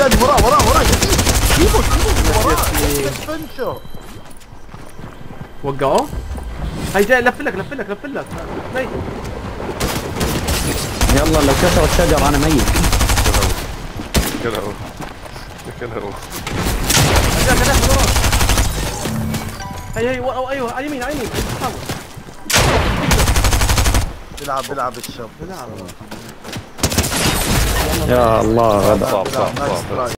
جاد وراه جيبوا وراه. وقعوه؟ هاي جاي لف لك ليث. يلا لو كسر الشجر انا ميت. كلهو هي ايوه على يمين حاول. بيلعب الشاب. يا الله غدر. صعب